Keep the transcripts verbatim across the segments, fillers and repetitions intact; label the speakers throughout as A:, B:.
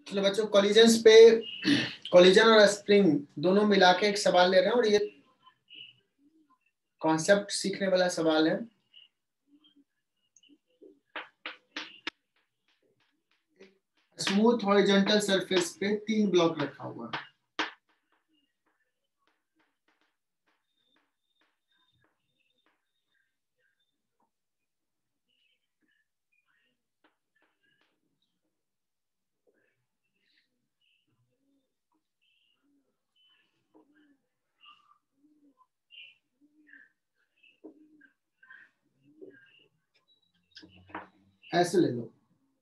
A: चलो बच्चों, कॉलिजन्स पे कॉलिजन और स्प्रिंग दोनों मिला के एक सवाल ले रहे हैं और ये कॉन्सेप्ट सीखने वाला सवाल है। स्मूथ हॉरिजॉन्टल सरफेस पे तीन ब्लॉक रखा हुआ है। ऐसे ले लो।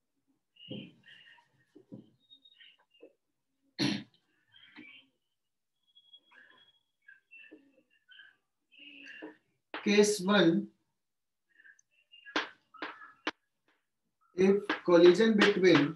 A: Case one, if collision between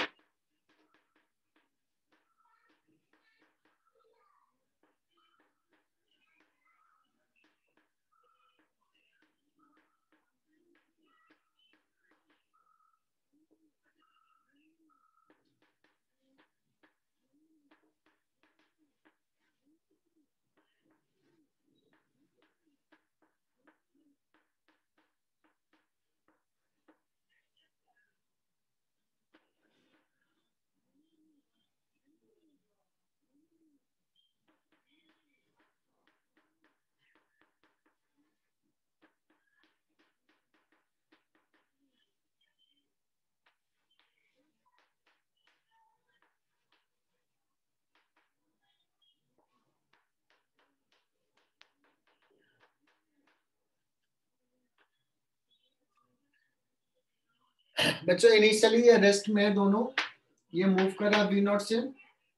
A: बच्चों इनिशियली ये रेस्ट में है दोनों, ये मूव कर रहा वी नॉट से,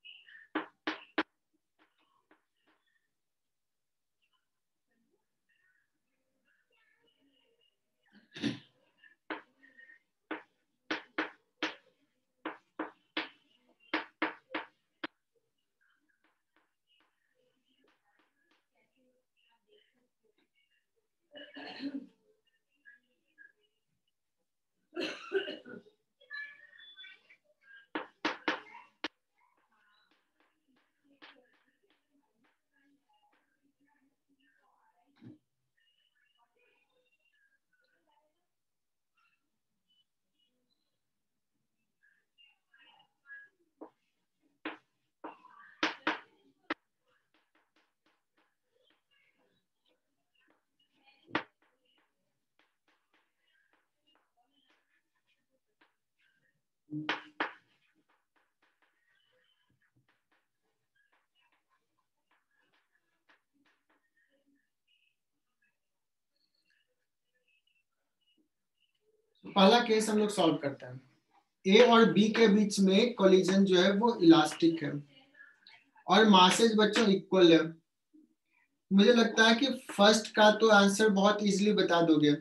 A: पहला केस हम लोग सॉल्व करते हैं। ए और बी के बीच में कोलिजन जो है वो इलास्टिक है और मासेज बच्चों इक्वल है। मुझे लगता है कि फर्स्ट का तो आंसर बहुत इजीली बता दोगे।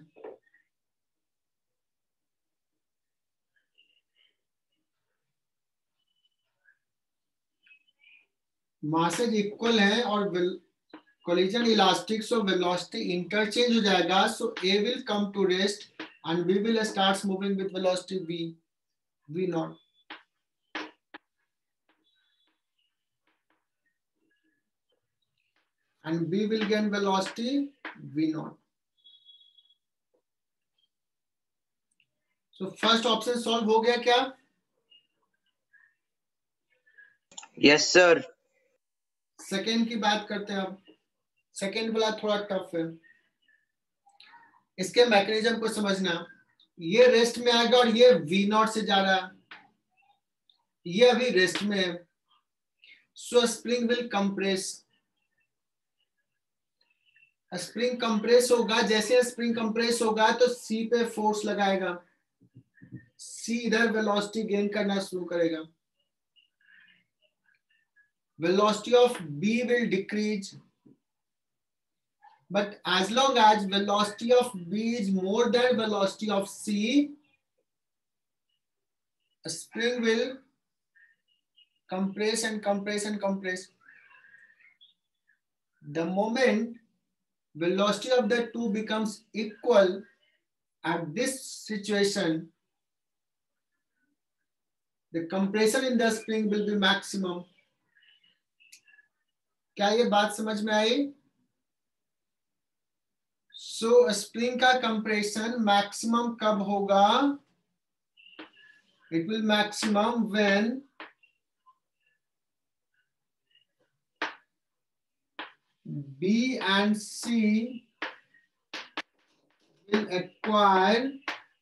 A: मासेज इक्वल है और collision elastic, so velocity interchange हो जाएगा। So A will come to rest and B will starts moving with velocity v v naught. And B will gain velocity v naught. So first option solve हो गया क्या?
B: Yes sir.
A: Second की बात करते हैं अब। सेकेंड वाला थोड़ा टफ है, इसके मैकेनिज्म को समझना। ये रेस्ट में आएगा और ये वी नॉट से जा रहा है, ये अभी रेस्ट में है। So spring will compress, spring compress होगा। जैसे स्प्रिंग कंप्रेस होगा तो सी पे फोर्स लगाएगा, सी इधर वेलोसिटी गेन करना शुरू करेगा। Velocity of B will decrease, but as long as velocity of B is more than velocity of C, a spring will compress and compress and compress. The moment velocity of the two becomes equal, at this situation, the compression in the spring will be maximum. क्या ये बात समझ में आई? So spring का compression maximum कब होगा? It will maximum when B and C will acquire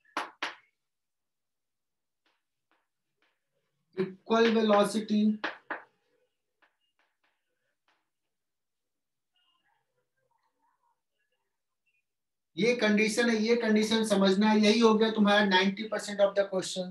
A: equal velocity. ये कंडीशन है, ये कंडीशन समझना है, यही हो गया तुम्हारा ninety percent of the question.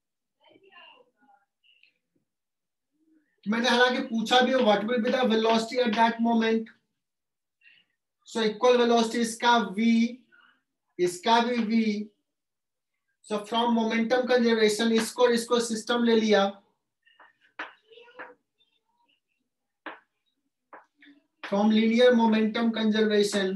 A: मैंने हालांकि पूछा भी what will be the velocity at that moment. So equal velocity इसका v, इसका भी v। So from momentum conservation इसको और इसको सिस्टम ले लिया, फ्रॉम लीनियर मोमेंटम कंजर्वेशन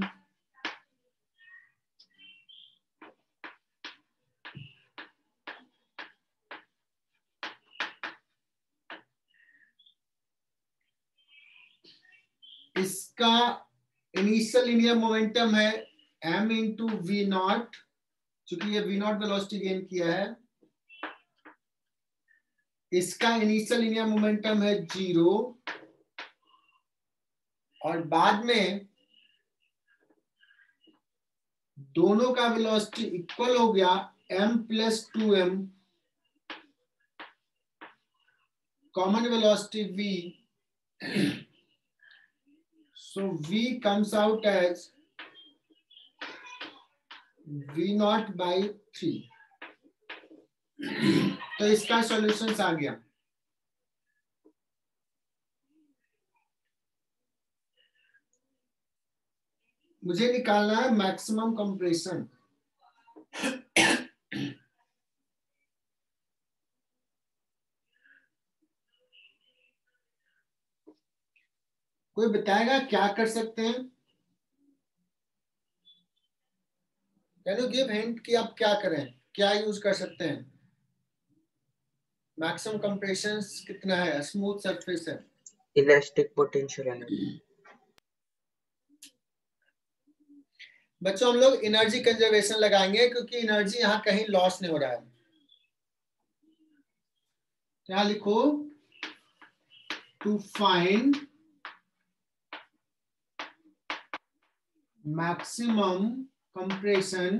A: इसका इनिशियल लीनियर मोमेंटम है m इंटू वी नॉट, चूंकि ये वी नॉट वेलोसिटी गेन किया है। इसका इनिशियल लीनियर मोमेंटम है जीरो, और बाद में दोनों का वेलोसिटी इक्वल हो गया m plus two m, common velocity v। So v comes out as v naught by three. तो इसका सॉल्यूशंस आ गया। मुझे निकालना है मैक्सिमम कंप्रेशन। कोई बताएगा क्या कर सकते हैं? कैन यू गिव हिंट कि आप क्या करें, क्या यूज कर सकते हैं? मैक्सिमम कंप्रेशन कितना है? स्मूथ सरफेस है,
B: इलास्टिक पोटेंशियल एनर्जी।
A: बच्चों हम लोग एनर्जी कंजर्वेशन लगाएंगे क्योंकि एनर्जी यहाँ कहीं लॉस नहीं हो रहा है। क्या लिखो? To find maximum compression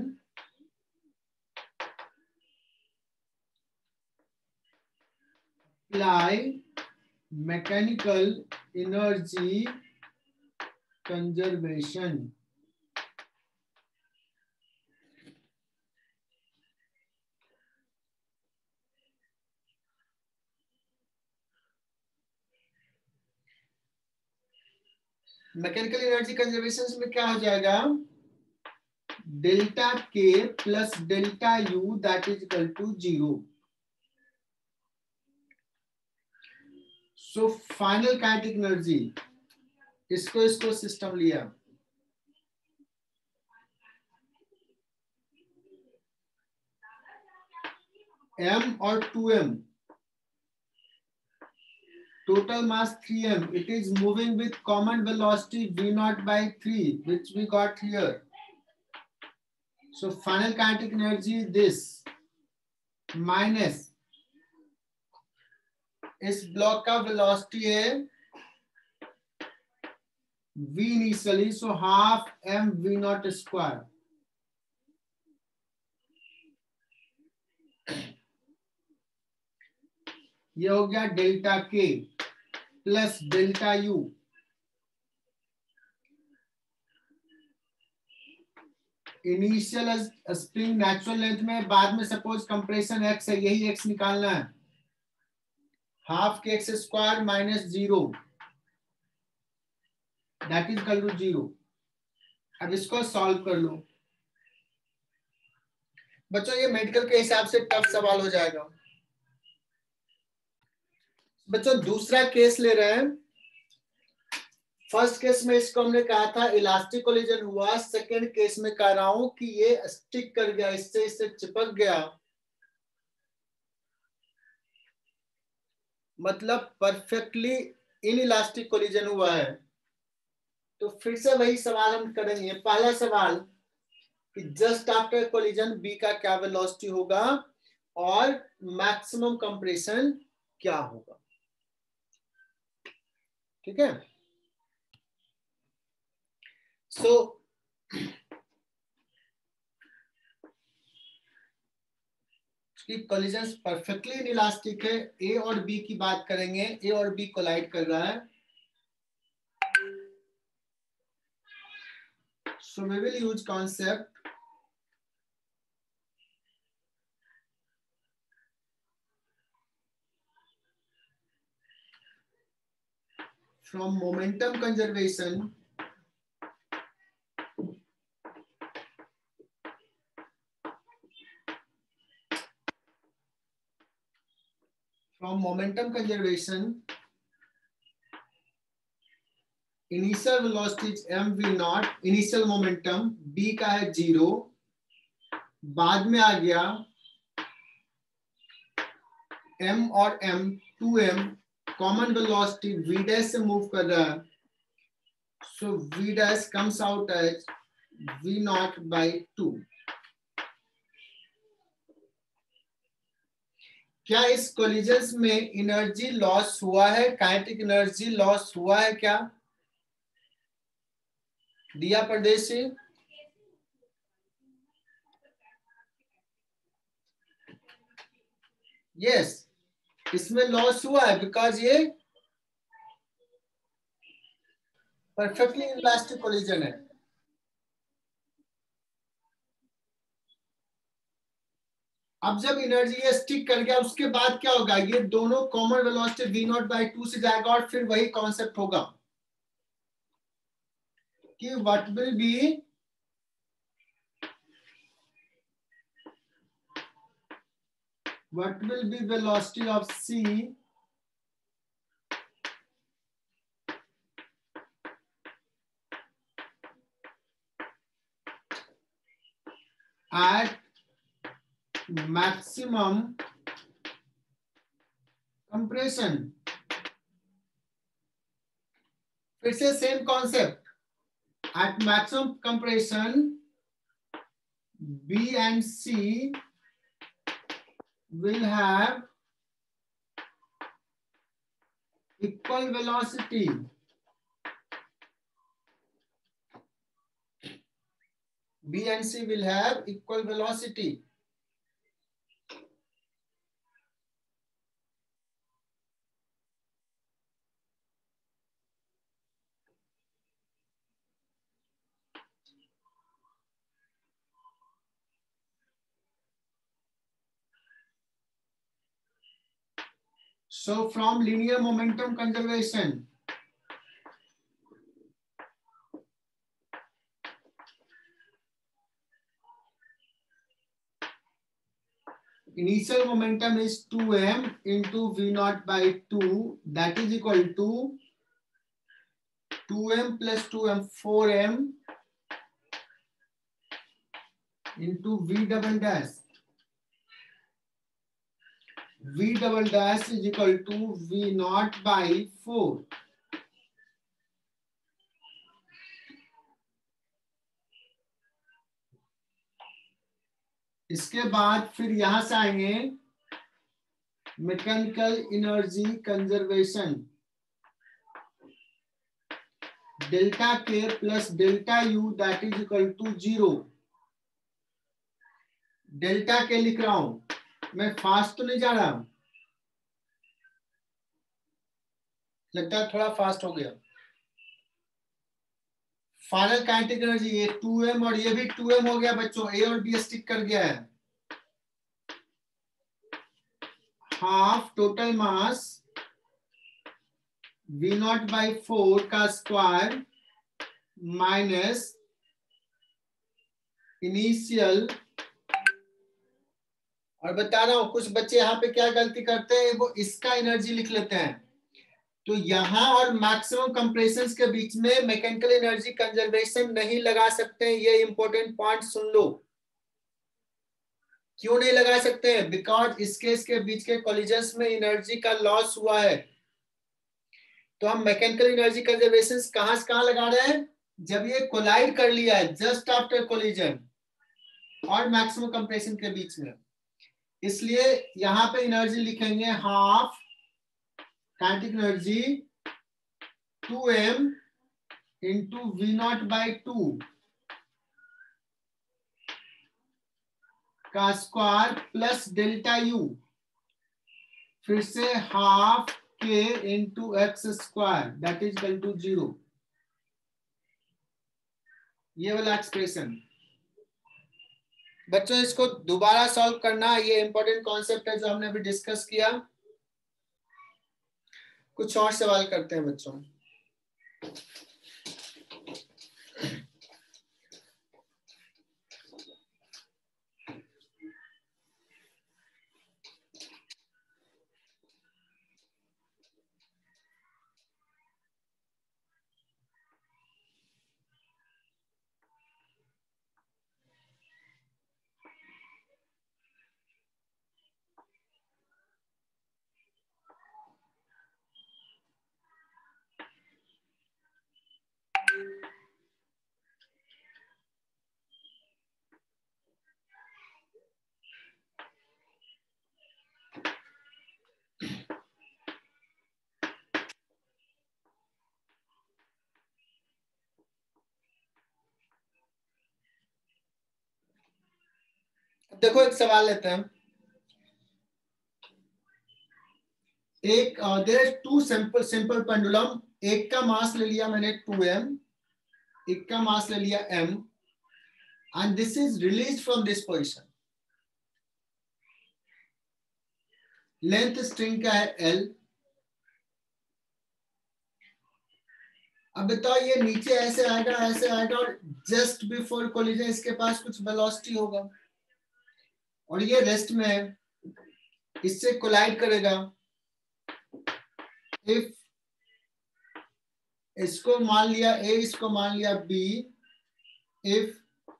A: apply mechanical energy conservation। Mechanical energy conservation में क्या हो जाएगा? Delta K plus delta U that is equal to zero. So final kinetic energy, इसको इसको सिस्टम लिया, m और two m, total mass three m, it is moving with common velocity v naught by three, which we got here. So final kinetic energy this minus इस block का velocity है v initially, so half m v naught square। ये हो गया delta K plus delta U. Initial spring natural length में, बाद में suppose compression x है, यही एक्स निकालना है, half K x square minus zero that is equal to zero. अब इसको सॉल्व कर लो बच्चों, ये मेडिकल के हिसाब से टफ सवाल हो जाएगा। बच्चों दूसरा केस ले रहे हैं। फर्स्ट केस में इसको हमने कहा था इलास्टिक कोलिजन हुआ, सेकंड केस में कह रहा हूं कि ये स्टिक कर गया, इससे इससे चिपक गया, मतलब परफेक्टली इनइलास्टिक कोलिजन हुआ है। तो फिर से वही सवाल हम करेंगे। पहला सवाल कि जस्ट आफ्टर कोलिजन बी का क्या वेलोसिटी होगा और मैक्सिमम कंप्रेशन क्या होगा। ठीक है, सो कि कोलिजन परफेक्टली इनइलास्टिक है। ए और बी की बात करेंगे, ए और बी कोलाइड कर रहा है। So we will use concept from momentum conservation from momentum conservation initial velocity is mv naught, initial momentum b का है जीरो, बाद में आ गया m और m two m, common velocity v dash से मूव कर रहा है, so v dash comes out as v naught by two. क्या इस कोलिजन में एनर्जी लॉस हुआ है, काइनेटिक एनर्जी लॉस हुआ है क्या? दिया परदेशी? यस, इसमें लॉस हुआ है बिकॉज ये परफेक्टली इलास्टिक कोलिजन है। अब जब एनर्जी ये स्टिक कर गया उसके बाद क्या होगा, ये दोनों common velocity v naught by two से जाएगा और फिर वही कॉन्सेप्ट होगा कि what will be what will be velocity of C at maximum compression। फिर से same concept, at maximum compression B and C will have equal velocity। B and C will have equal velocity। So from linear momentum conservation, initial momentum is two m into v naught by two, that is equal to two m plus two m, four m into v double dash। v double dash is equal to v naught by four। इसके बाद फिर यहां से आएंगे mechanical energy conservation, delta K plus delta U that is equal to zero. Delta K लिख रहा हूं मैं, फास्ट तो नहीं जा रहा, लगता है थोड़ा फास्ट हो गया। फाइनल काइनेटिक एनर्जी ये टू एम और ये भी टू एम हो गया बच्चों, ए और बी स्टिक कर गया है। Half total mass v naught by four का स्क्वायर माइनस इनिशियल। और बता रहा हूं कुछ बच्चे यहाँ पे क्या गलती करते हैं, वो इसका एनर्जी लिख लेते हैं। तो यहां और मैक्सिमम कंप्रेशंस के बीच में मैकेनिकल एनर्जी कंजर्वेशन नहीं लगा सकते, ये इंपॉर्टेंट पॉइंट सुन लो। क्यों नहीं लगा सकते? बिकॉज इसके इसके बीच के कोलिजन्स में एनर्जी का लॉस हुआ है। तो हम मैकेनिकल एनर्जी कंजर्वेशन कहां से कहां लगा रहे हैं? जब ये कोलाइड कर लिया है जस्ट आफ्टर कोलिजन और मैक्सिमम कंप्रेशन के बीच में, इसलिए यहां पे एनर्जी लिखेंगे half kinetic energy two m into v naught by two का स्क्वायर प्लस डेल्टा यू, फिर से half K into x square that is equal to zero. ये वाला एक्सप्रेशन बच्चों, इसको दोबारा सॉल्व करना, ये इंपॉर्टेंट कॉन्सेप्ट है जो हमने अभी डिस्कस किया। कुछ और सवाल करते हैं बच्चों। देखो एक सवाल लेते हैं। एक there is two simple simple pendulum, एक का मास ले लिया मैंने टू एम, एक का मास ले लिया m, and this is release from this position. Length string का है l। अब बताओ ये नीचे ऐसे आएगा ऐसे आएगा और जस्ट बिफोर कोलिजन इसके पास कुछ वेलोसिटी होगा और ये रेस्ट में है, इससे कोलाइड करेगा। इफ इसको मान लिया A, इसको मान लिया B, if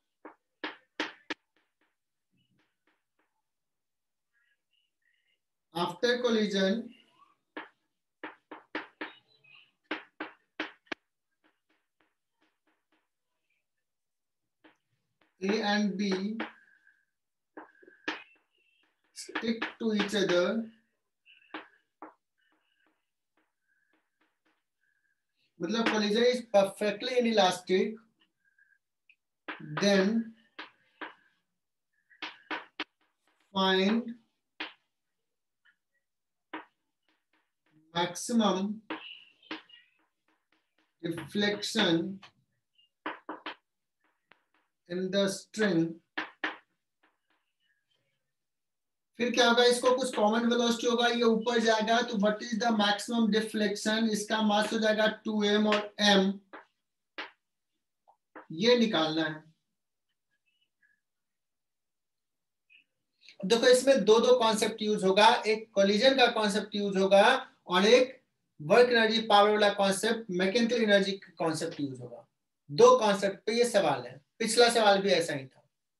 A: after collision A and B stick to each other, मतलब collision is perfectly inelastic, then find maximum deflection in the string। फिर क्या होगा, इसको कुछ कॉमन वेलोसिटी होगा, ये ऊपर जाएगा तो what is the maximum deflection, इसका मास हो जाएगा टू एम और m, ये निकालना है। देखो इसमें दो दो कॉन्सेप्ट यूज होगा, एक कोलिजन का कॉन्सेप्ट यूज होगा और एक वर्क एनर्जी पावर वाला concept mechanical energy concept use होगा। दो कॉन्सेप्ट पे ये सवाल है, पिछला सवाल भी ऐसा ही था।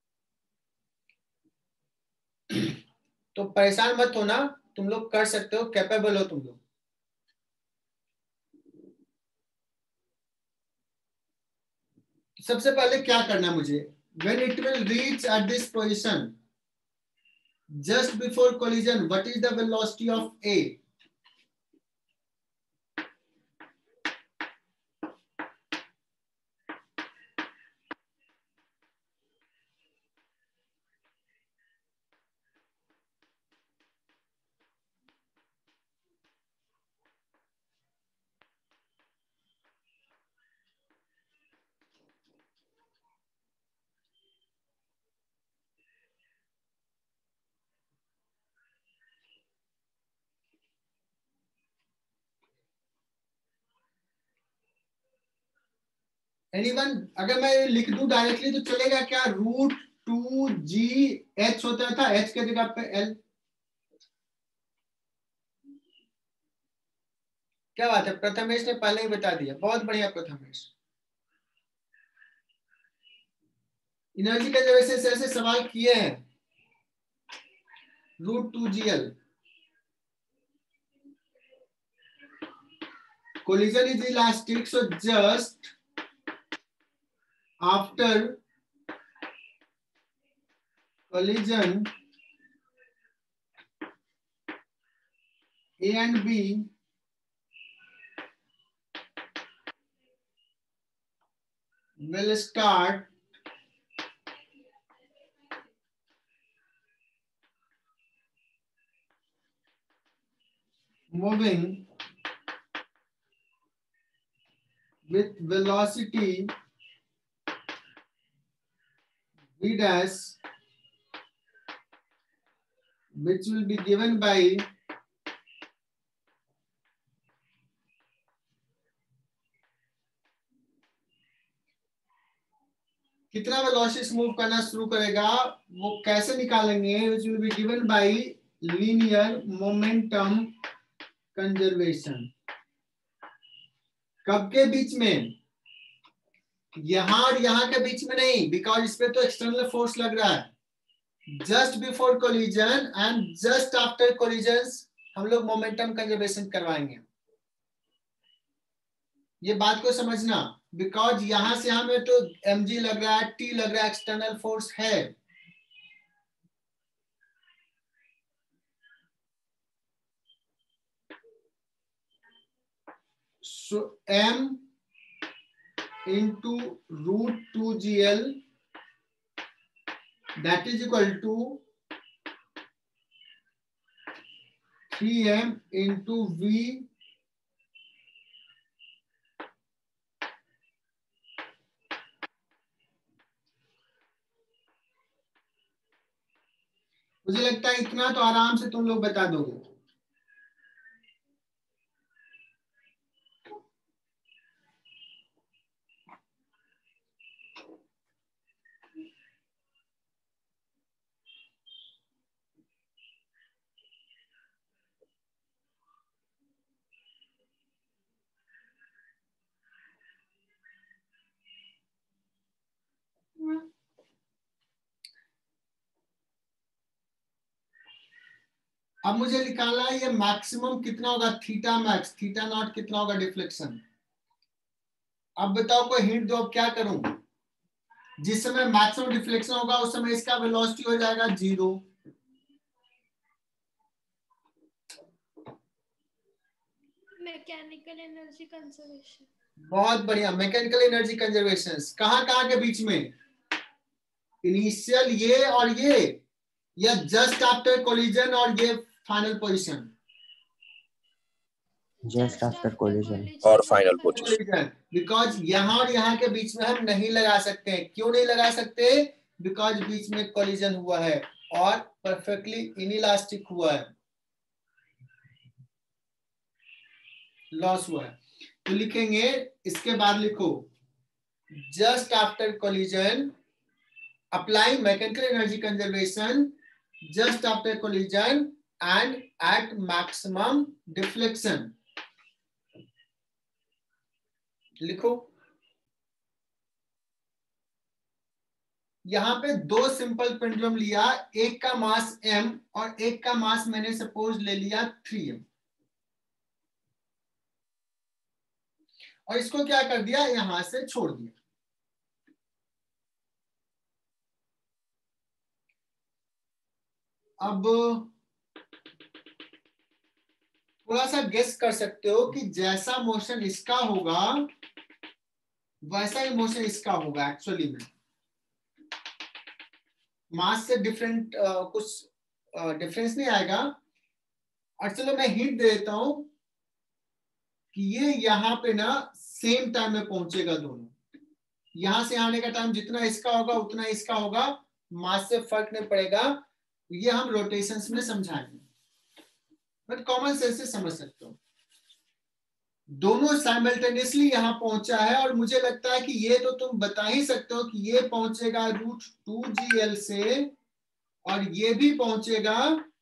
A: तो परेशान मत होना, तुम लोग कर सकते हो, कैपेबल हो तुम लोग। सबसे पहले क्या करना है मुझे, when it will reach at this position just before collision, what is the velocity of A? Anyone, अगर मैं लिख दूं डायरेक्टली तो चलेगा क्या? रूट टू जी एच होता था, एच के जगह पे एल। क्या बात है, प्रथमेश ने पहले ही बता दिया, बहुत बढ़िया प्रथमेश। एनर्जी कंजर्वेशन से ऐसे सवाल किए हैं, root two G L. Collision is elastic, so just after collision A and B will start moving with velocity v dash, which will be given by कितना वेलोसिटी मूव करना शुरू करेगा वो कैसे निकालेंगे, which will be given by linear momentum conservation. कब के बीच में, यहां और यहां के बीच में नहीं, बिकॉज इस पे तो एक्सटर्नल फोर्स लग रहा है. Just before collision and just after collision हम लोग मोमेंटम कंजर्वेशन करवाएंगे. ये बात को समझना, बिकॉज यहां से हमें तो mg लग रहा है, t लग रहा है, एक्सटर्नल फोर्स है. So m into root two G L, that is equal to three m into V मुझे लगता है इतना तो आराम से तुम लोग बता दोगे. अब मुझे निकालना है ये मैक्सिमम कितना होगा, थीटा मैक्स, थीटा नॉट कितना होगा डिफ्लेक्शन. अब बताओ कोई हिंट दो, अब क्या करूं. जिस समय मैक्सिमम डिफ्लेक्शन होगा उस समय इसका वेलोसिटी हो जाएगा जीरो.
C: Mechanical energy conservation.
A: बहुत बढ़िया, मैकेनिकल एनर्जी कंजर्वेशन. कहां कहां के बीच में, इनिशियल ये और ये, या जस्ट आफ्टर कोलिजन और ये final position.
B: Just after collision
D: और फाइनल पोजीशन.
A: बिकॉज यहां और यहां के बीच में हम नहीं लगा सकते हैं. क्यों नहीं लगा सकते, बिकॉज बीच में कोलिजन हुआ है और परफेक्टली इनइलास्टिक हुआ है, लॉस हुआ है. तो लिखेंगे, इसके बाद लिखो just after collision apply mechanical energy conservation just after collision and at maximum deflection. लिखो. यहां पे दो सिंपल पेंडुलम लिया, एक का मास m और एक का मास मैंने सपोज ले लिया थ्री एम, और इसको क्या कर दिया, यहां से छोड़ दिया. अब थोड़ा सा गेस कर सकते हो कि जैसा मोशन इसका होगा वैसा ही मोशन इसका होगा. एक्चुअली में मास से डिफरेंट uh, कुछ डिफरेंस uh, नहीं आएगा. और चलो मैं हिंट दे देता हूं कि ये यहाँ पे ना सेम टाइम में पहुंचेगा दोनों. यहां से आने का टाइम जितना इसका होगा उतना इसका होगा, मास से फर्क नहीं पड़ेगा. ये हम रोटेशंस में समझाएंगे, बट कॉमन सेंस से समझ सकते हो. दोनों साइमल्टेनियसली यहां पहुंचा है, और मुझे लगता है कि ये तो तुम बता ही सकते हो कि ये पहुंचेगा रूट टू जी एल से, और ये भी पहुंचेगा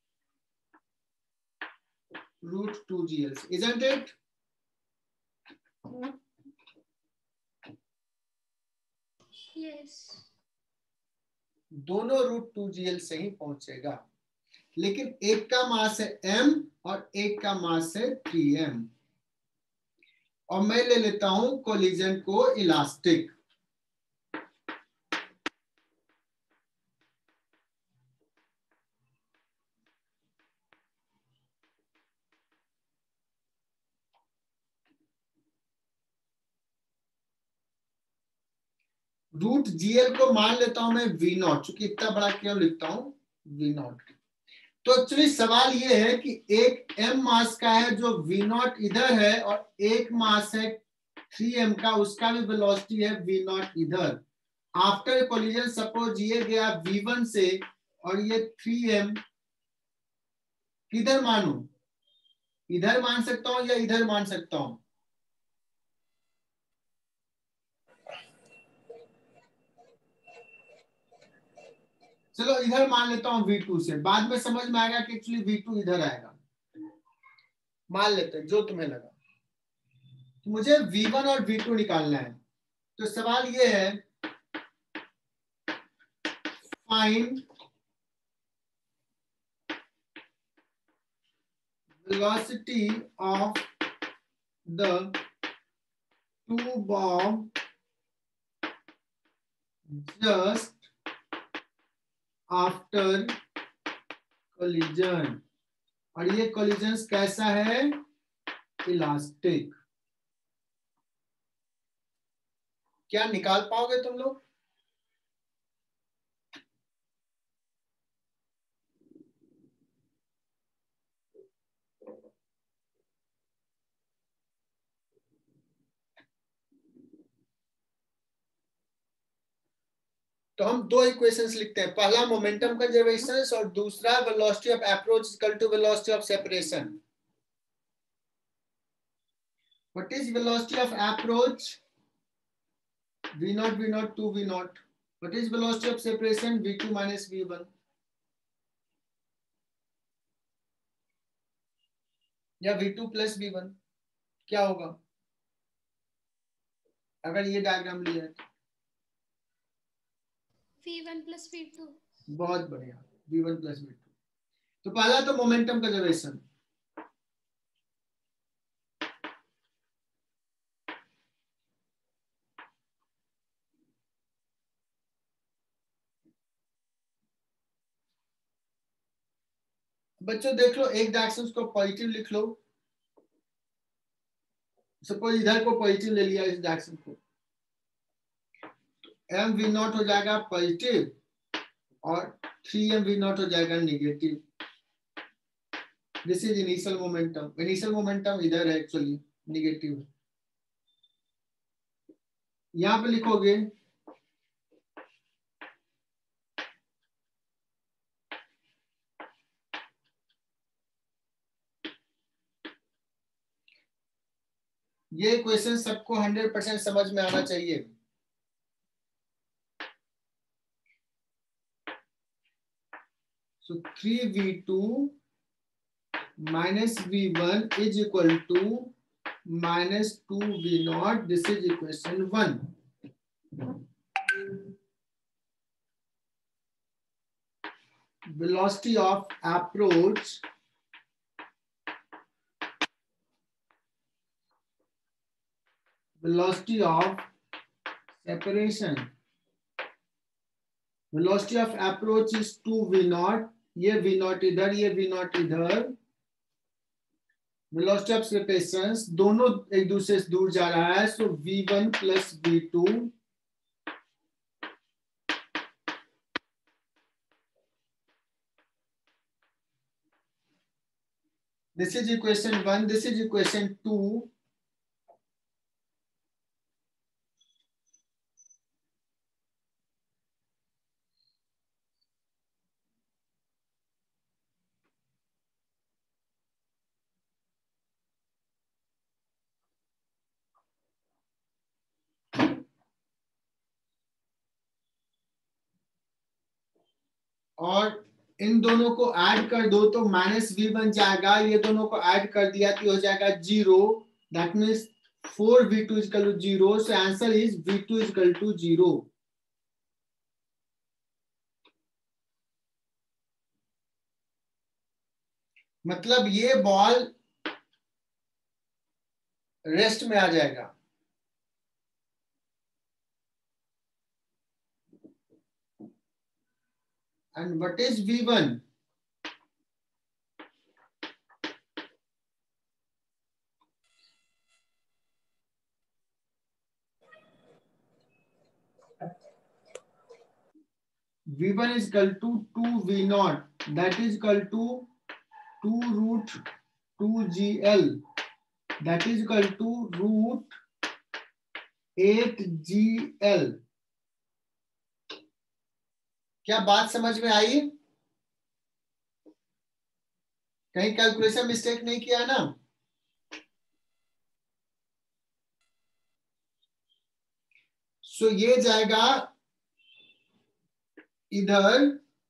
A: रूट टू जी एल से. Isn't it?
C: यस.
A: दोनों रूट टू जी एल से ही पहुंचेगा. लेकिन एक का मास है m और एक का मास है थ्री एम। और मैं ले लेता हूं कोलिजन को इलास्टिक। रूट जीएल को मान लेता हूं मैं वी नॉट, चूंकि इतना बड़ा क्यों लिखता हूं वी नॉट। तो एक्चुअली सवाल ये है कि एक m मास का है जो वी नॉट इधर है और एक मास है थ्री एम का, उसका भी वेलोसिटी है वी नॉट इधर। आफ्टर कोलिजन सपोज ये गया वी वन से और ये थ्री एम किधर मानूं, इधर मान सकता हूं या इधर मान सकता हूं? चलो इधर मान लेता हूं वी टू से, बाद में समझ में आएगा कि एक्चुअली वी टू इधर आएगा। मान लेते हैं जो तुम्हें लगा। तो मुझे वी वन और वी टू निकालना है। तो सवाल ये है find velocity of the two bomb just after collision। और ये collision कैसा है? इलास्टिक। क्या निकाल पाओगे तुम लोग? तो हम दो इक्वेशंस लिखते हैं, पहला मोमेंटम कंजर्वेशन और दूसरा velocity of approach equal to velocity of separation. What is velocity of approach? v naught v naught two v naught। What is velocity of separation? v two minus v one. या v two plus v one. क्या होगा अगर ये diagram लिया है?
C: V one plus v two.
A: बहुत बढ़िया, v one plus v two. तो पहला तो मोमेंटम कंजर्वेशन। बच्चों देख लो, एक डायरेक्शन को पॉजिटिव लिख लो। सपोज इधर को पॉजिटिव ले लिया इस डायरेक्शन को, एम वी नॉट हो जाएगा पॉजिटिव और थ्री एम वी नॉट हो जाएगा negative. This is initial momentum. Initial momentum इधर है एक्चुअली नेगेटिव। यहां पे लिखोगे ये क्वेश्चन सबको हंड्रेड परसेंट समझ में आना चाहिए। So three v two minus v one is equal to minus two v naught. This is equation one. Velocity of approach velocity of separation। velocity of approach is two v naught। ये v naught इधर, ये v naught इधर। velocity of separation दोनों एक दूसरे से दूर जा रहा है, so v one plus v two. This is equation one, this is equation two। और इन दोनों को ऐड कर दो तो माइनस वी बन जाएगा। ये दोनों को ऐड कर दिया तो हो जाएगा zero. That means four v two equal to zero. So answer is v two equal to zero. मतलब ये बॉल रेस्ट में आ जाएगा। And what is v one? V one is equal to two V naught, that is equal to two root two G L, that is equal to root eight G L। क्या बात समझ में आई? कहीं calculation mistake नहीं किया ना? सो so, ये जाएगा इधर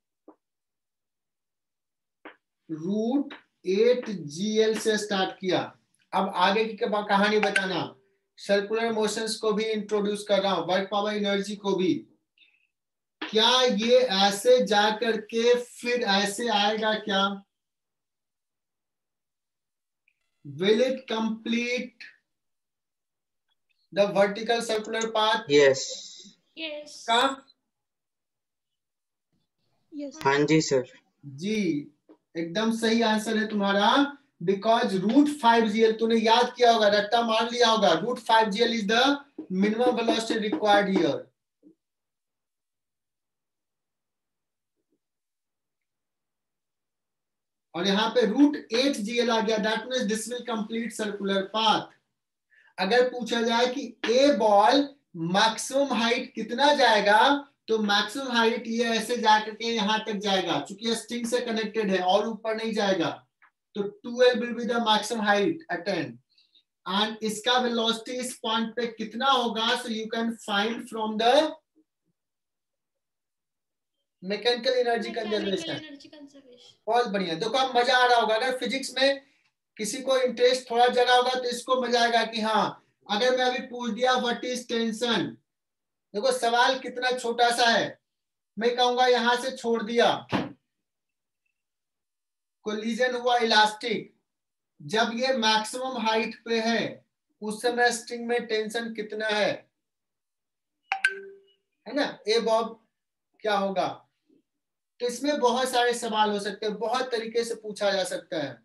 A: रूट एट जी एल से स्टार्ट किया। अब आगे की कहानी बताना। सर्कुलर मोशंस को भी इंट्रोड्यूस कर रहा हूं, वर्क पावर एनर्जी को भी। क्या ये ऐसे जा करके फिर ऐसे आएगा क्या? Will it complete the vertical circular path?
B: Yes
C: yes
A: का
C: यस
B: हाँ जी सर।
A: जी एकदम सही आंसर है तुम्हारा। Because root five g l तूने याद किया होगा, रट्टा मार लिया होगा। Root five g l is the minimum velocity required here. और यहाँ पे रूट एट जी एल आ गया, that means this will complete circular path. अगर पूछा जाए कि ए बॉल मैक्सिमम हाइट कितना जाएगा, तो मैक्सिमम हाइट ये ऐसे जाकर के यहां तक जाएगा, चूंकि स्ट्रिंग से कनेक्टेड है और ऊपर नहीं जाएगा। तो twelve will be the maximum height attend. And इसका वेलोसिटी इस पॉइंट पे कितना होगा? So you can find from the mechanical energy conservation.
C: Energy conservation.
A: बहुत बढ़िया। देखो अब मजा आ रहा होगा। अगर फिजिक्स में किसी को इंटरेस्ट थोड़ा जगह होगा तो इसको मजा आएगा कि हाँ, अगर मैं अभी पूछ दिया व्हाट इज टेंशन, देखो सवाल कितना छोटा सा है। मैं कहूंगा यहां से छोड़ दिया, कोलिजन हुआ इलास्टिक, जब ये मैक्सिमम हाइट पे है उस समय स्ट्रिंग में टेंशन कितना है, है ना? ए बॉब क्या होगा? तो इसमें बहुत सारे सवाल हो सकते हैं, बहुत तरीके से पूछा जा सकता है।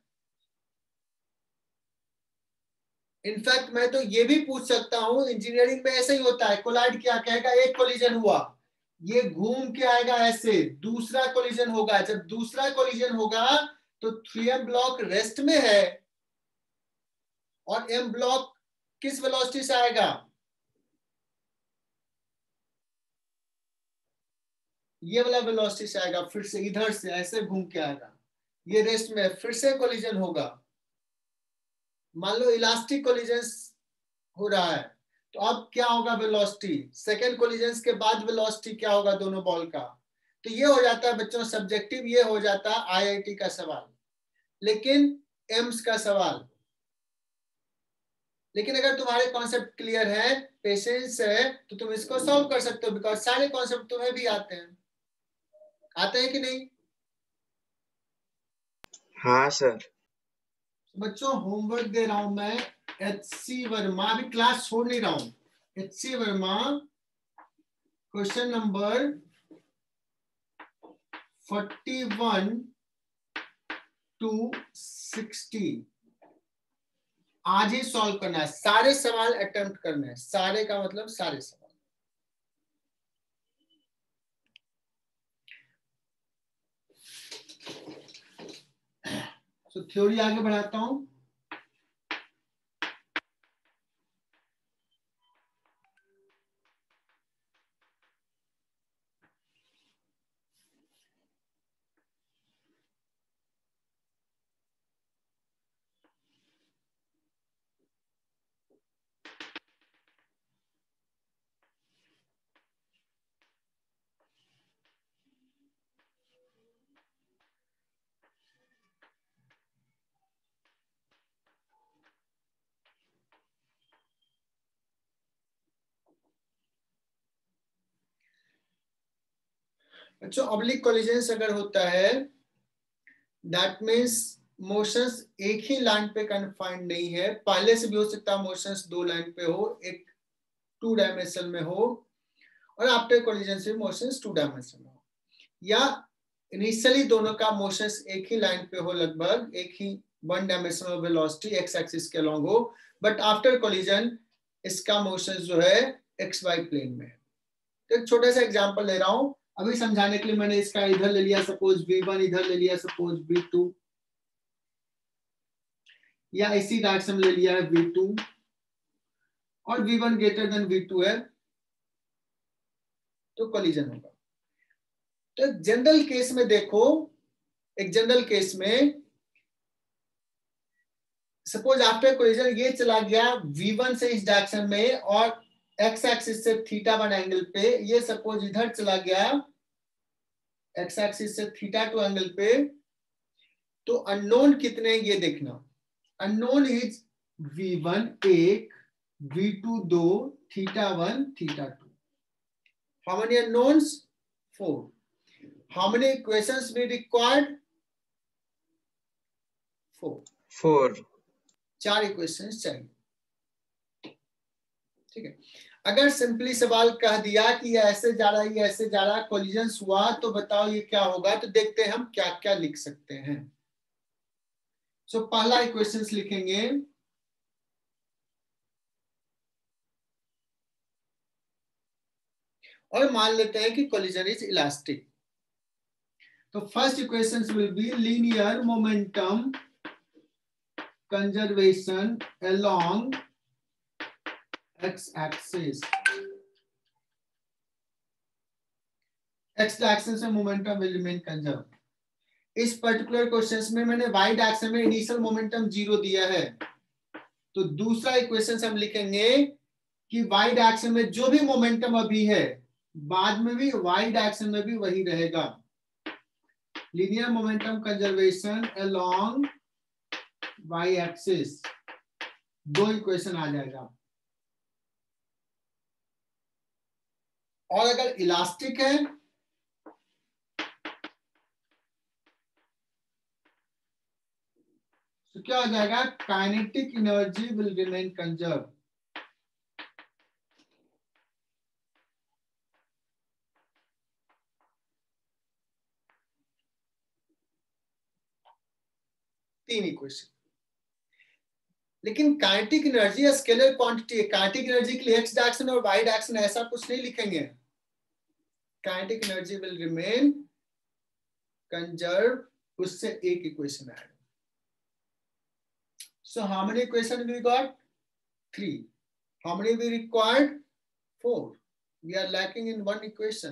A: इनफैक्ट मैं तो ये भी पूछ सकता हूं, इंजीनियरिंग में ऐसे ही होता है। कोलाइड क्या कहेगा? एक कोलिजन हुआ, ये घूम के आएगा ऐसे, दूसरा कोलिजन होगा। जब दूसरा कोलिजन होगा तो थ्री एम ब्लॉक रेस्ट में है और एम ब्लॉक किस वेलोसिटी से आएगा? ये वाला वेलोसिटी से आएगा, फिर से इधर से ऐसे घूम के आएगा। ये रेस्ट में, फिर से कोलिजन होगा। मान लो इलास्टिक कोलिजन हो रहा है, तो अब क्या होगा वेलोसिटी? सेकेंड कोलिजन के बाद वेलोसिटी क्या होगा दोनों बॉल का? तो ये हो जाता है बच्चों सब्जेक्टिव, ये हो जाता है आईआईटी का सवाल, लेकिन एम्स का सवाल। लेकिन अगर तुम्हारे कॉन्सेप्ट क्लियर है, पेशेंस है, तो तुम इसको सॉल्व कर सकते हो, बिकॉज सारे कॉन्सेप्ट तुम्हें भी आते हैं। आते हैं कि नहीं?
B: हाँ सर।
A: बच्चों होमवर्क दे रहा हूं मैं। एच सी वर्मा, अभी क्लास छोड़ नहीं रहा हूं। H C Verma question number forty one two sixty आज ही सॉल्व करना है। सारे सवाल अटेम्प्ट करने हैं, सारे का मतलब सारे सवाल। तो थ्योरी आगे बढ़ाता हूं। बच्चों ऑब्लिक कोलिजन अगर होता है, दैट मीन्स मोशंस एक ही लाइन पे कन्फाइंड नहीं है, पहले से भी हो सकता है मोशंस दो लाइन पे हो, एक टू डायमेंशन में हो, और आफ्टर कोलिजन से मोशंस टू डायमेंशन में हो, या इनिशियली दोनों का मोशंस एक ही लाइन पे हो, लगभग एक ही one dimensional velocity x axis के अलोंग हो, बट आफ्टर कोलिजन इसका मोशन जो है एक्स वाई प्लेन में है। तो एक छोटा सा एग्जांपल ले रहा हूं अभी समझाने के लिए। मैंने इसका इधर ले लिया, सपोज वी वन, इधर ले लिया सपोज वी टू, या इसी डायरेक्शन ले लिया है वी टू, और v one greater than v two है, तो कोलिजन होगा। तो जनरल केस में देखो, एक जनरल केस में सपोज आफ्टर कोलिजन ये चला गया वी वन से इस डायरेक्शन में और एक्स एक्सिस से थीटा वन एंगल पे, ये सपोज इधर चला गया एक्स एक्सिस से थीटा टू एंगल पे, तो अननोन कितने हैं ये देखना। अननोन इज वी वन एक, वी टू दो, theta one, theta two. How many unknowns? Four. How many equations we required? Four.
B: Four.
A: चार इक्वेशंस चाहिए, ठीक है। अगर सिंपली सवाल कह दिया कि ये ऐसे जा रहा है, ये ऐसे जा रहा है, कोलिजन हुआ, तो बताओ ये क्या होगा। तो देखते हैं हम क्या क्या लिख सकते हैं। सो so, पहला इक्वेशंस लिखेंगे, और मान लेते हैं कि कोलिजन इज इलास्टिक। तो first equations will be linear momentum conservation along x axis. X direction से मोमेंटम विल रिमेन कंजर्व। इस पर्टिकुलर क्वेश्चन में मैंने वाई डायरेक्शन में इनिशियल मोमेंटम जीरो दिया है, तो दूसरा इक्वेशन हम लिखेंगे कि वाई डायरेक्शन में जो भी मोमेंटम अभी है बाद में भी वाई डायरेक्शन में भी वही रहेगा। Linear momentum conservation along y axis, दो इक्वेशन आ जाएगा। और अगर इलास्टिक है तो क्या हो जाएगा? Kinetic energy will remain conserve. तीन इक्वेशन। लेकिन काइनेटिक एनर्जी स्केलर क्वांटिटी है, काइनेटिक एनर्जी के लिए एक्स डायरेक्शन और वाई डायरेक्शन ऐसा कुछ नहीं लिखेंगे। Kinetic energy will remain conserve, उससे एक इक्वेशन आएगा। So how many equation we got? Three. How many we required? Four. We are lacking in one equation.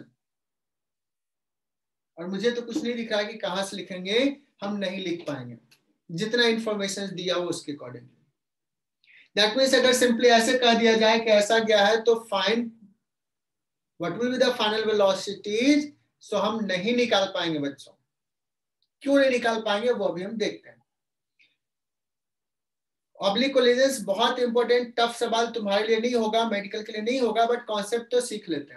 A: और मुझे तो कुछ नहीं दिख रहा है कि कहां से लिखेंगे, हम नहीं लिख पाएंगे जितना इंफॉर्मेशन दिया हो उसके अकॉर्डिंग। दैट मीन्स अगर सिंपली ऐसे कह दिया जाए कि ऐसा गया है तो find what will be the final velocities, so हम नहीं निकाल पाएंगे बच्चों। क्यों नहीं निकाल पाएंगे वो अभी हम देखते हैं। ऑब्लिक कोलिजन्स बहुत इंपॉर्टेंट टफ सवाल तुम्हारे लिए नहीं होगा, मेडिकल के लिए नहीं होगा, बट कॉन्सेप्ट तो सीख लेते हैं।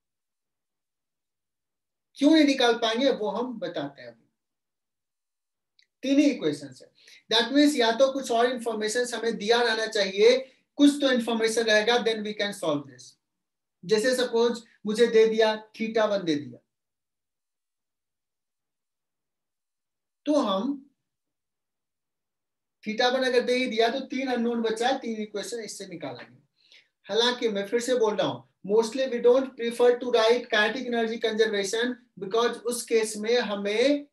A: क्यों नहीं निकाल पाएंगे वो हम बताते हैं। अभी तीन ही इक्वेशन है। दैट मीन्स या तो कुछ और इंफॉर्मेशन हमें दिया रहना चाहिए, कुछ तो इंफॉर्मेशन रहेगा, then we can solve this. जैसे सपोज मुझे दे दिया थीटा वन दे दिया, तो हम थीटा वन अगर दे ही दिया तो तीन अननोन बचा है, तीन इक्वेशन इससे निकालेंगे। हालांकि मैं फिर से बोल रहा हूं, mostly we don't prefer to write kinetic energy conservation, because उस केस में हमें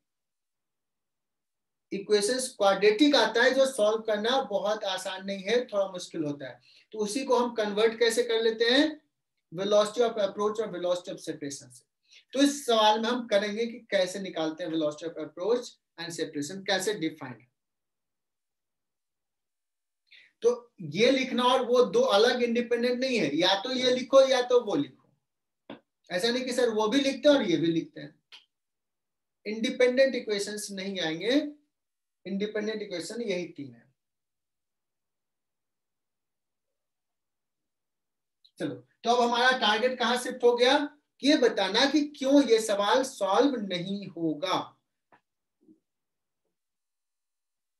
A: इक्वेशंस क्वाड्रेटिक आता है जो सॉल्व करना बहुत आसान नहीं है, थोड़ा मुश्किल होता है। तो उसी को हम कन्वर्ट कैसे कर लेते हैं? वेलोसिटी ऑफ अप्रोच और वेलोसिटी ऑफ सेपरेशन से। तो इस सवाल में हम करेंगे कि कैसे निकालते हैं velocity of approach and separation, कैसे डिफाइन। तो ये लिखना और वो दो अलग इंडिपेंडेंट नहीं है, या तो ये लिखो या तो वो लिखो। ऐसा नहीं कि सर वो भी लिखते हैं और ये भी लिखते हैं। इंडिपेंडेंट इक्वेशंस नहीं आएंगे, इंडिपेंडेंट इक्वेशन यही तीन है। चलो, तो अब हमारा टारगेट कहां शिफ्ट हो गया? ये बताना कि क्यों ये सवाल सॉल्व नहीं होगा।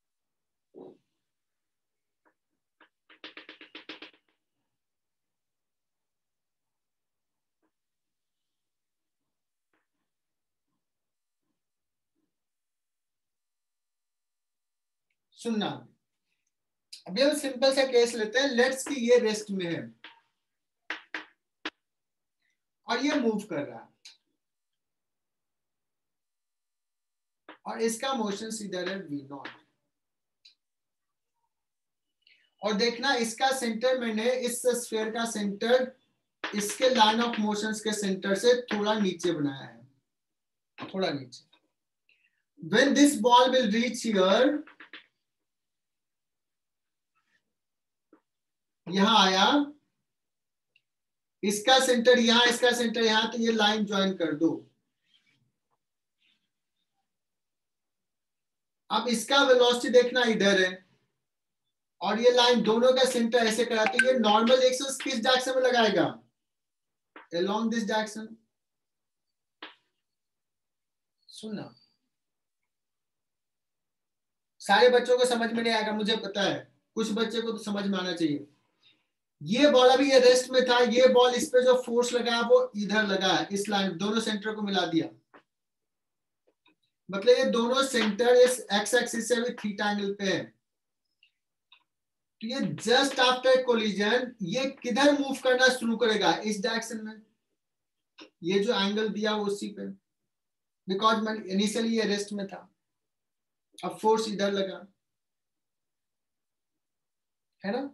A: सुनना, अभी हम सिंपल सा केस लेते हैं, लेट्स कि ये रेस्ट में है और ये मूव कर रहा है और इसका मोशन इधर है वी नॉट, और देखना इसका सेंटर मैंने इस स्फीयर का सेंटर इसके लाइन ऑफ मोशंस के सेंटर से थोड़ा नीचे बनाया है, थोड़ा नीचे। When this ball will reach here, यहां आया, इसका सेंटर यहां, इसका सेंटर यहां, तो ये लाइन ज्वाइन कर दो। अब इसका वेलोसिटी देखना इधर है और ये लाइन दोनों का सेंटर ऐसे कराते हैं, ये नॉर्मल एक्सेस किस डायरेक्शन में लगाएगा? along this direction। सुनना, सारे बच्चों को समझ में नहीं आएगा मुझे पता है, कुछ बच्चे को तो समझ में आना चाहिए। ये बॉल अभी ये रेस्ट में था, ये बॉल इस पे जो फोर्स लगा वो इधर लगा है, इस लाइन दोनों सेंटर को मिला दिया, मतलब ये दोनों सेंटर इस एक्स एक्सिस से भी थीटा एंगल पे है। तो ये जस्ट आफ्टर कोलिजन ये किधर मूव करना शुरू करेगा? इस डायरेक्शन में, ये जो एंगल दिया वो उसी पे, बिकॉज इनिशियली ये रेस्ट में था, अब फोर्स इधर लगा है ना।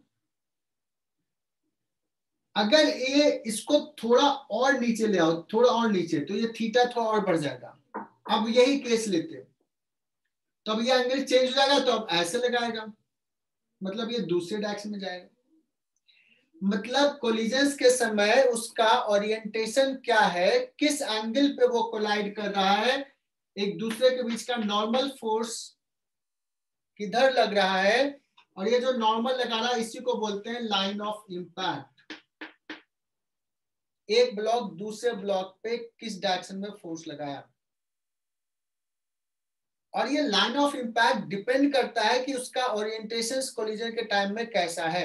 A: अगर ये इसको थोड़ा और नीचे ले आओ, थोड़ा और नीचे, तो ये थीटा थोड़ा और बढ़ जाएगा। अब यही केस लेते हैं, तो अब ये एंगल चेंज हो जाएगा, तो अब ऐसे लगाएगा, मतलब ये दूसरे डायरेक्शन में जाएगा। मतलब कोलिजन्स के समय उसका ओरिएंटेशन क्या है, किस एंगल पे वो कोलाइड कर रहा है, एक दूसरे के बीच का नॉर्मल फोर्स किधर लग रहा है, और ये जो नॉर्मल लगा रहा है इसी को बोलते हैं लाइन ऑफ इम्पैक्ट। एक ब्लॉक दूसरे ब्लॉक पे किस डायरेक्शन में फोर्स लगाया, और ये लाइन ऑफ इम्पैक्ट डिपेंड करता है कि उसका ओरिएंटेशन कोलिजन के टाइम में कैसा है।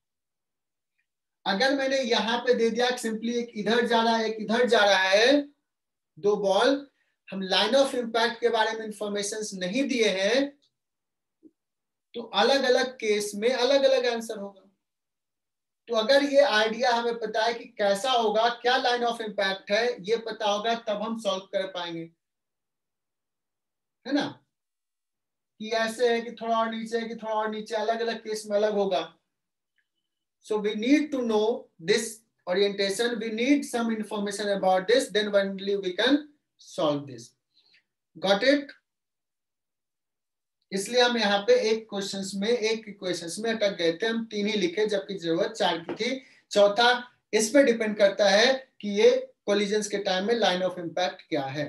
A: अगर मैंने यहां पे दे दिया सिंपली एक इधर जा रहा है एक इधर जा रहा है, दो बॉल, हम लाइन ऑफ इम्पैक्ट के बारे में इंफॉर्मेशन नहीं दिए हैं, तो अलग अलग केस में अलग अलग आंसर होगा। तो अगर ये आइडिया हमें पता है कि कैसा होगा, क्या लाइन ऑफ इम्पैक्ट है, ये पता होगा, तब हम सॉल्व कर पाएंगे, है ना। कि ऐसे है कि थोड़ा और नीचे है कि थोड़ा और नीचे, अलग अलग केस में अलग होगा। So we need to know this orientation, we need some information about this, then only we can solve this. Got it? इसलिए हम यहाँ पे एक क्वेश्चंस में एक इक्वेशंस में अटक गए थे, हम तीन ही लिखे जबकि जरूरत चार की थी। चौथा इस पे डिपेंड करता है कि ये कोलिजन्स के टाइम में लाइन ऑफ इम्पैक्ट क्या है।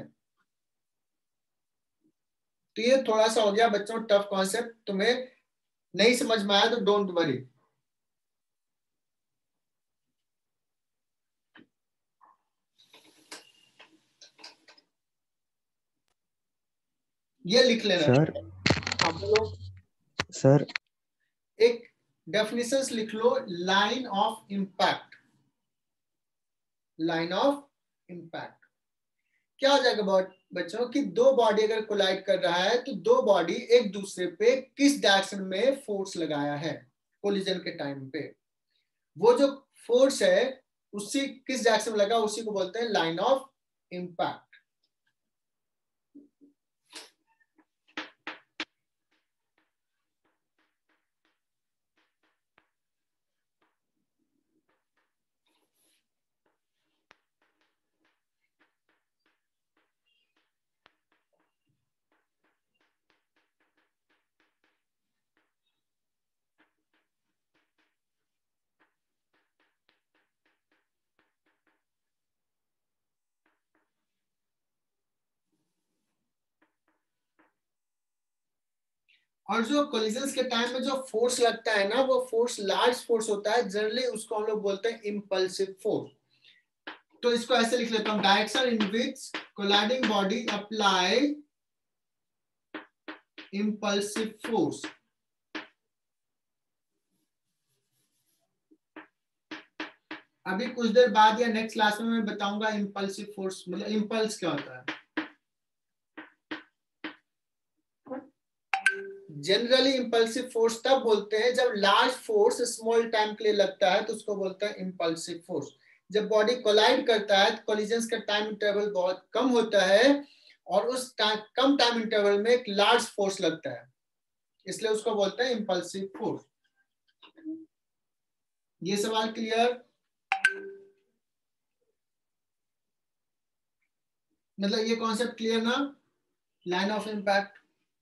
A: तो ये थोड़ा सा हो गया बच्चों टफ कॉन्सेप्ट, तुम्हें नहीं समझ में आया तो डोंट वरी। ये लिख लेना
B: सर।
A: आप बोलो
B: सर
A: एक डेफिनेशंस लिख लो, line of impact. Line of impact क्या हो जाएगा बच्चों कि दो बॉडी अगर कोलाइड कर रहा है तो दो बॉडी एक दूसरे पे किस डायरेक्शन में फोर्स लगाया है कोलिजन के टाइम पे, वो जो फोर्स है उसी किस डायरेक्शन में लगा उसी को बोलते हैं लाइन ऑफ इम्पैक्ट। और जो कोलिजन्स के टाइम में जो फोर्स लगता है ना, वो फोर्स लार्ज फोर्स होता है, जनरली उसको हम लोग बोलते हैं इम्पल्सिव फोर्स। तो इसको ऐसे लिख लेता हूं, direction in which colliding body apply impulsive force. अभी कुछ देर बाद या नेक्स्ट क्लास में मैं बताऊंगा इम्पल्सिव फोर्स मतलब इम्पल्स क्या होता है। जनरली इम्पल्सिव फोर्स तब बोलते हैं जब लार्ज फोर्स स्मॉल टाइम के लिए लगता है, तो उसको बोलते हैं इम्पल्सिव फोर्स। जब बॉडी कोलाइड करता है तो कोलिजन्स का टाइम इंटरवल बहुत कम होता है और उस टाइम कम टाइम इंटरवल में एक लार्ज फोर्स लगता है, इसलिए उसको बोलते हैं इम्पल्सिव फोर्स। ये सवाल क्लियर? मतलब ये कॉन्सेप्ट क्लियर ना, लाइन ऑफ इम्पैक्ट।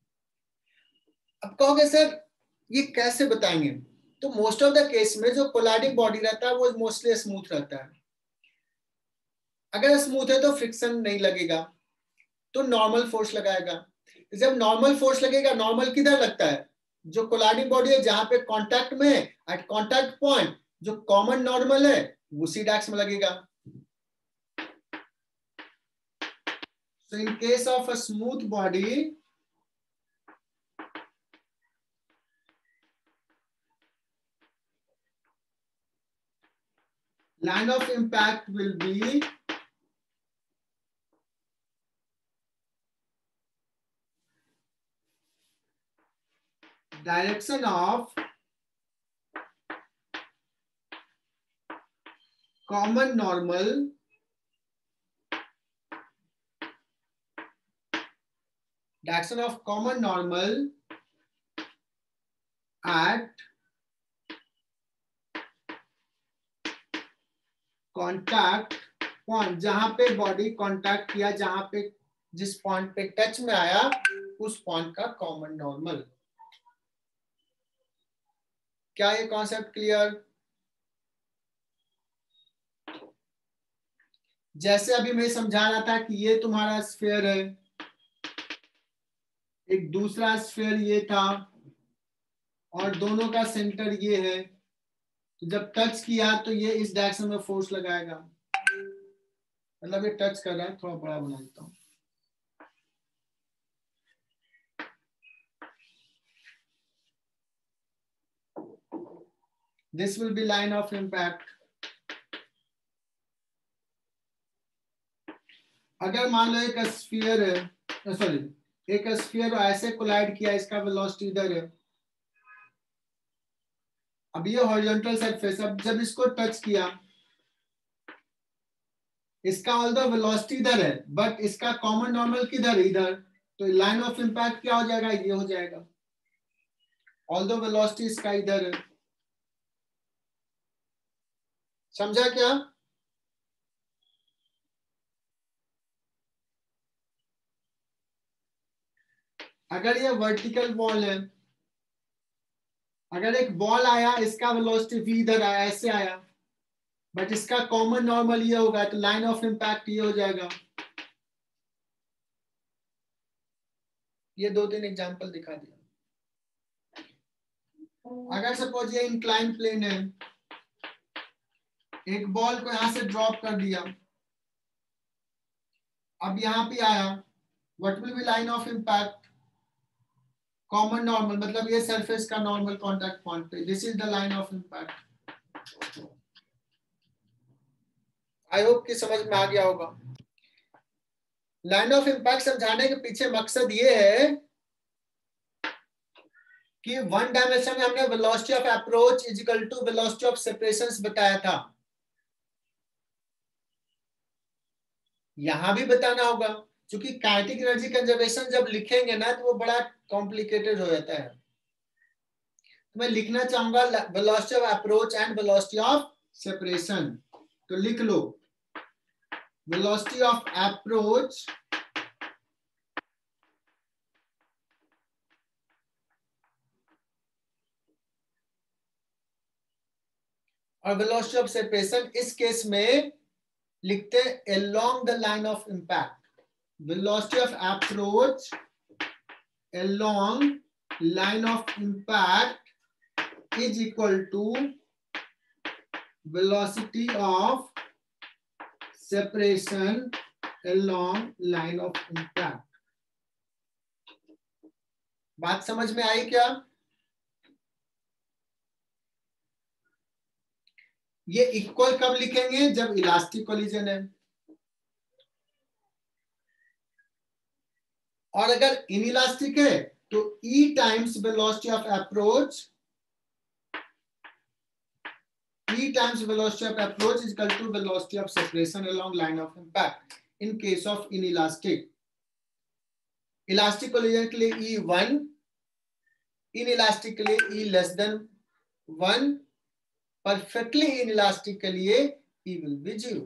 A: अब कहोगे सर ये कैसे बताएंगे, तो मोस्ट ऑफ द केस में जो कोलाइडिंग बॉडी रहता है वो मोस्टली स्मूथ रहता है। अगर स्मूथ है तो फ्रिक्शन नहीं लगेगा, तो नॉर्मल फोर्स लगाएगा। जब नॉर्मल फोर्स लगेगा, नॉर्मल किधर लगता है, जो कोलाइडिंग बॉडी है जहां पे कांटेक्ट में, एट कांटेक्ट पॉइंट जो कॉमन नॉर्मल है उसी डैक्स में लगेगा। So in case of a smooth body, line of impact will be direction of common normal direction of common normal at contact point, जहां पे बॉडी कांटेक्ट किया, जहां पे जिस पॉइंट पे टच में आया उस पॉइंट का कॉमन नॉर्मल। क्या ये कॉन्सेप्ट क्लियर? जैसे अभी मैं समझा रहा था कि ये तुम्हारा स्फीयर है, एक दूसरा स्फीयर ये था और दोनों का सेंटर ये है, तो जब टच किया तो ये इस डायरेक्शन में फोर्स लगाएगा। मतलब ये टच कर रहा है, थोड़ा बड़ा बना देता हूं। This will be line of impact. अगर मान लो एक स्फीयर है, सॉरी एक स्फीयर ऐसे कोलाइड किया, इसका वेलोसिटी इधर है, अब ये हॉरिजॉन्टल सरफेस, अब जब इसको टच किया, इसका ऑल्दो वेलोसिटी इधर है बट इसका कॉमन नॉर्मल किधर है, इधर, तो लाइन ऑफ इम्पैक्ट क्या हो जाएगा, ये हो जाएगा। ऑल्दो वेलोसिटी इसका इधर है। समझा क्या? अगर ये वर्टिकल बॉल है, अगर एक बॉल आया, इसका वेलोसिटी v इधर आया, ऐसे आया, बट इसका कॉमन नॉर्मल ये होगा, तो लाइन ऑफ इम्पैक्ट ये हो जाएगा। ये दो तीन एग्जांपल दिखा दिया। अगर सपोज ये इंक्लाइन प्लेन है, एक बॉल को यहां से ड्रॉप कर दिया, अब यहां पे आया, what will be line of impact, common normal, मतलब ये सरफेस का नॉर्मल कांटेक्ट पॉइंट पे, this is the line of impact. I hope कि समझ में आ गया होगा। लाइन ऑफ इम्पैक्ट समझाने के पीछे मकसद ये है कि वन डायमेंशन में हमने velocity of approach is equal to velocity of separation बताया था, यहां भी बताना होगा, क्योंकि काइनेटिक एनर्जी कंजर्वेशन जब लिखेंगे ना तो वो बड़ा कॉम्प्लिकेटेड हो जाता है। तो मैं लिखना चाहूंगा velocity of approach and velocity of separation, तो लिख लो वेलोसिटी ऑफ अप्रोच और वेलोसिटी ऑफ सेपरेशन, इस केस में लिखते हैं along the line of impact, velocity of approach along line of impact is equal to velocity of separation along line of impact। बात समझ में आई क्या? ये इक्वल कब लिखेंगे, जब इलास्टिक कोलिजन है, और अगर इनइलास्टिक है तो E times velocity of approach, E times velocity of approach is equal to velocity of separation along line of impact in case of inelastic. Elastic collision के लिए E one, inelastic के लिए E less than one, perfectly inelastic के लिए E will be zero.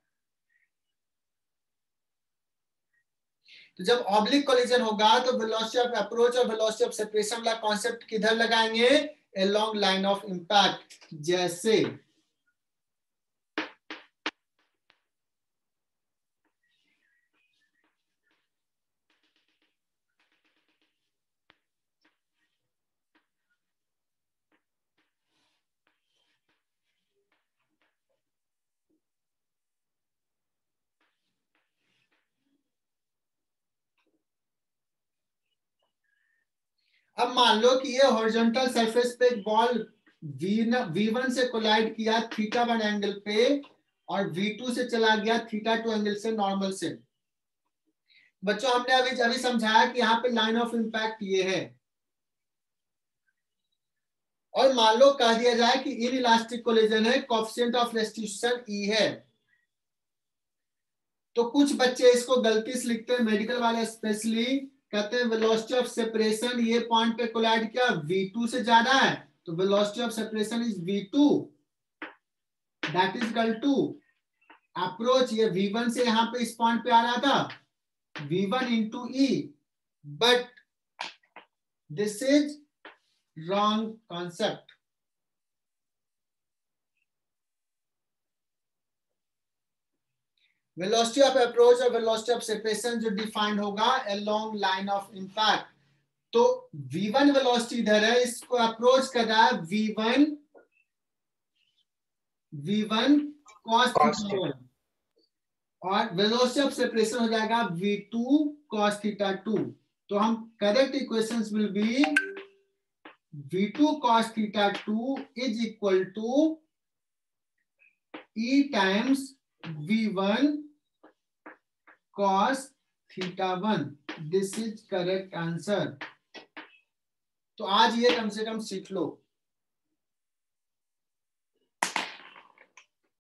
A: तो जब oblique collision होगा तो वेलोसिटी ऑफ अप्रोच और वेलोसिटी ऑफ सेपरेशन वाला कॉन्सेप्ट किधर लगाएंगे? Along line of impact. जैसे अब मान लो कि ये हॉरिजॉन्टल सरफेस पे एक बॉल वी वन से कोलाइड किया थीटा वन एंगल पे और वी टू से चला गया थीटा टू एंगल से नॉर्मल से. बच्चों हमने अभी अभी समझाया कि यहाँ पे लाइन ऑफ इंपैक्ट ये है. और मान लो कह दिया जाए कि इनइलास्टिक कोलिजन है, कोएफिशिएंट ऑफ रेस्टिट्यूशन ई है. तो कुछ बच्चे इसको गलती से लिखते हैं, मेडिकल वाले स्पेशली कहते हैं वेलोसिटी ऑफ सेपरेशन ये पॉइंट पे कोलाइड किया वी टू से ज्यादा है तो velocity of separation is v two, that is equal to approach ये वी वन से यहां पे इस पॉइंट पे आ रहा था v one into e, but this is wrong concept. Velocity of approach और वेलोसिटी ऑफ सेपरेशन जो डिफाइंड होगा अलोंग लाइन ऑफ इंपैक्ट. तो वी वन वेलोसिटी इधर है, इसको अप्रोच कर रहा है v one v one cos theta one और वेलोसिटी ऑफ सेपरेशन हो जाएगा v two cos theta two. तो हम correct equations will be v two cos theta two is equal to E times v one cos theta one. This is correct answer. तो आज ये कम से कम सीख लो.